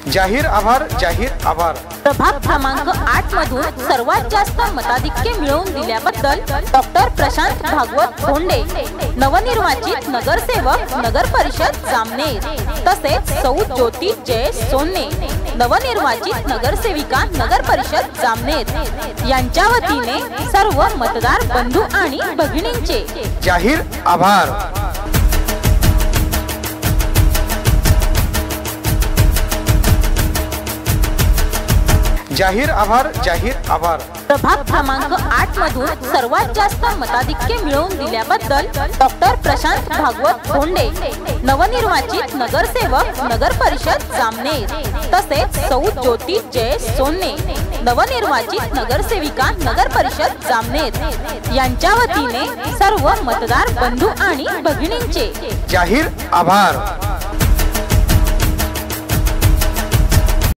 जाहीर आभार प्रभाग क्रमांक 8 मधून सर्वात जास्त मताधिक्य मिळवून दिल्याबद्दल डॉक्टर प्रशांत भागवत धोंडे, नवनिर्वाचित नगरसेवक नगर परिषद जामनेर, तसेच सौ ज्योती जय सोन्ने, नवनिर्वाचित नगरसेविका नगर परिषद जामनेर यांच्या वतीने सर्व मतदार बंधू आणि भगिनींचे जाहीर आभार। जाहीर आभार। प्रभाग क्रमांक 8 मधून सर्वात जास्त मताधिक्य मिळवून दिल्याबद्दल डॉक्टर प्रशांत भागवत धोंडे, नवनिर्वाचित नगरसेवक नगर परिषद जामनेर, तसेच सौ ज्योती जय सोन्ने, नवनिर्वाचित नगरसेविका नगर परिषद जामनेर यांच्या वतीने सर्व मतदार बंधू आणि भगिनींचे जाहीर आभार।